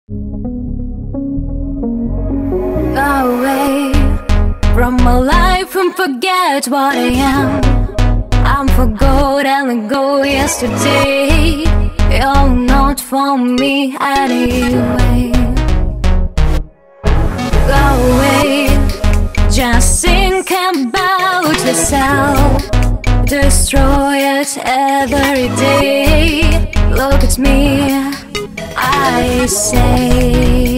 Away from my life and forget what I am. I'm forgot and let go yesterday. You're not for me anyway. Go away, just think about yourself. Destroy it every day. Look at me, I say.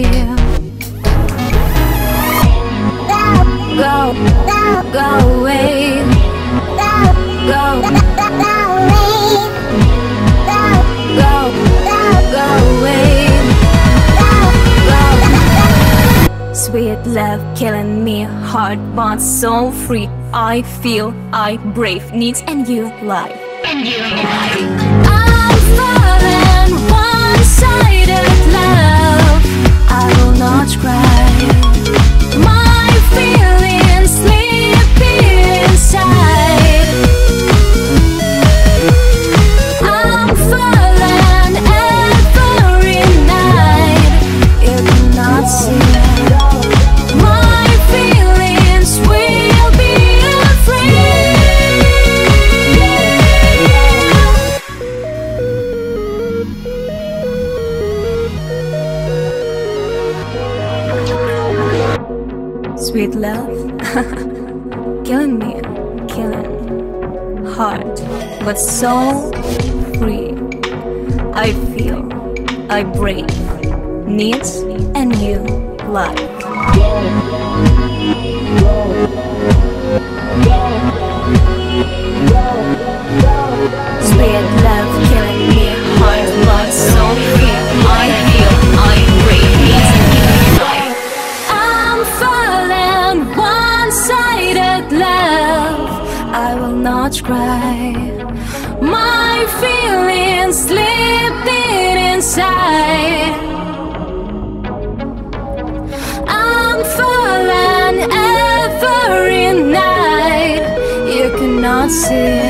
Go, go away. Go, go away. Sweet love killing me, heart but so free. I feel I brave needs and you life. I'm falling one-sided love. I will not cry. My feelings sleeping inside. I'm falling every night. You cannot see. My feelings will be afraid. Sweet love, killing me, killing, hard, but so free. I feel, I brave, needs and you life. Sweet love killing me, heart but so free. I feel, I brave, needs and you life. I'm falling one-sided love. I will not cry. My feelings sleeping inside. I'm falling every night. You cannot see.